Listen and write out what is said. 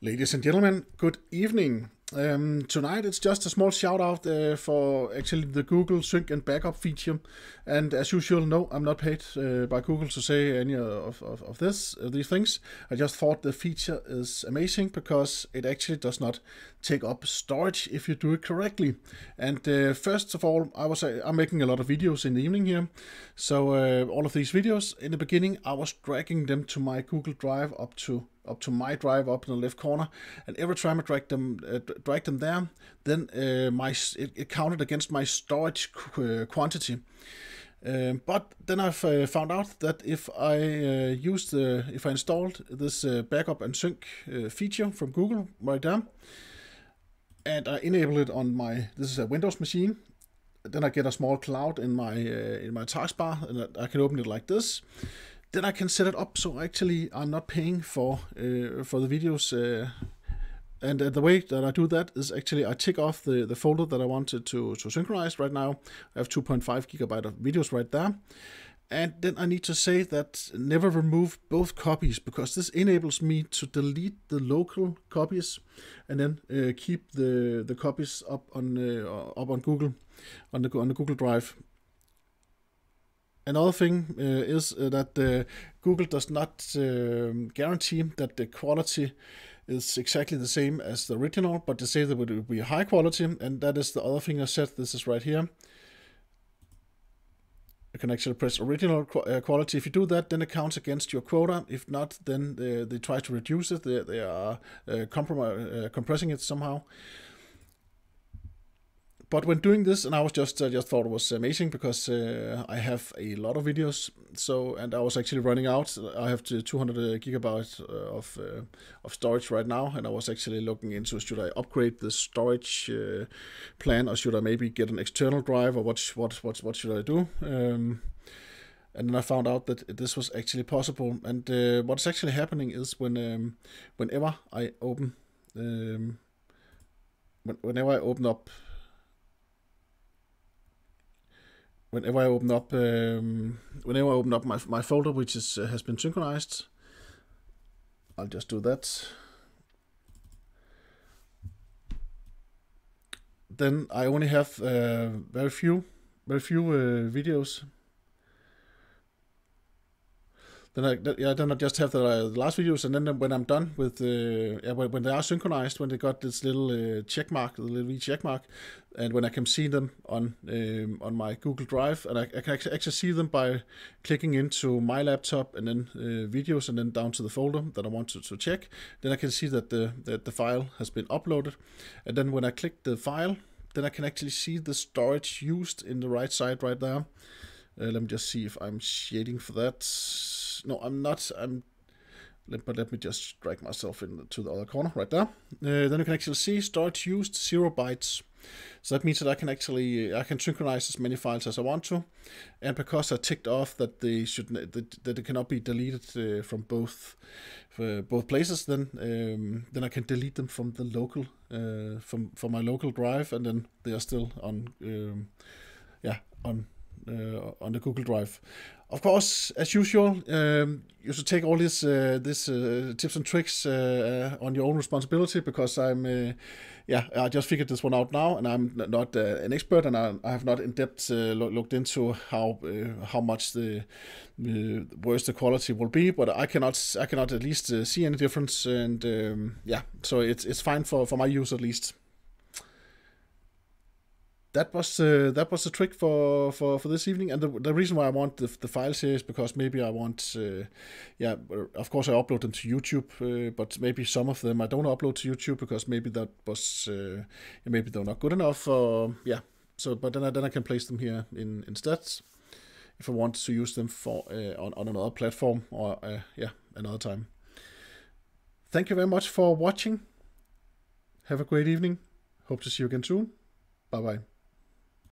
Ladies and gentlemen, good evening. Tonight it's just a small shout out for actually the Google Sync and Backup feature. And as usual, no, I'm not paid by Google to say any of these things. I just thought the feature is amazing because it actually does not take up storage if you do it correctly. And first of all, I'm making a lot of videos in the evening here. So all of these videos, in the beginning, I was dragging them to my Google Drive up to my drive up in the left corner, and every time I drag them there, then it counted against my storage quantity. But then I've found out that if I installed this backup and sync feature from Google right there, and I enable it on this is a Windows machine, then I get a small cloud in my taskbar, and I can open it like this. Then I can set it up so actually I'm not paying for the videos, and the way that I do that is actually I tick off the folder that I wanted to synchronize. Right now I have 2.5 gigabyte of videos right there, and then I need to say that never remove both copies, because this enables me to delete the local copies and then keep the copies up on Google on the Google Drive. Another thing is that Google does not guarantee that the quality is exactly the same as the original, but they say that it will be high quality, and that is the other thing I said. This is right here. You can actually press original quality. If you do that, then it counts against your quota. If not, then they try to reduce it. They are compressing it somehow. But when doing this, and I just thought it was amazing because I have a lot of videos, and I was actually running out. I have 200 gigabytes of storage right now, and I was actually looking into, should I upgrade the storage plan, or should I maybe get an external drive, or what should I do? And then I found out that this was actually possible. And what's actually happening is whenever I open up my folder, which has been synchronized, I'll just do that. Then I only have very few videos. Then I just have the last videos, and then when I'm done with when they are synchronized, when they got this little check mark, the little V check mark, and when I can see them on my Google Drive, and I can actually see them by clicking into my laptop and then videos, and then down to the folder that I want to check. Then I can see that the file has been uploaded, and then when I click the file, then I can actually see the storage used in the right side right there. Let me just see if I'm shading for that. No, I'm not. But let me just drag myself into the other corner right there. Then you can actually see storage used 0 bytes. So that means that I can synchronize as many files as I want to, and because I ticked off that they cannot be deleted from both places, then I can delete them from the local from my local drive, and then they are still on on the Google Drive. Of course, as usual, you should take all these tips and tricks on your own responsibility, because I just figured this one out now, and I'm not an expert, and I have not in depth looked into how much the worse the quality will be, but I cannot at least see any difference, and so it's fine for my use at least. That was the trick for this evening, and the reason why I want the files here is because maybe I want of course I upload them to YouTube, but maybe some of them I don't upload to YouTube because maybe that was maybe they're not good enough, but then I can place them here instead if I want to use them for on another platform, or another time. Thank you very much for watching. Have a great evening. Hope to see you again soon. Bye bye.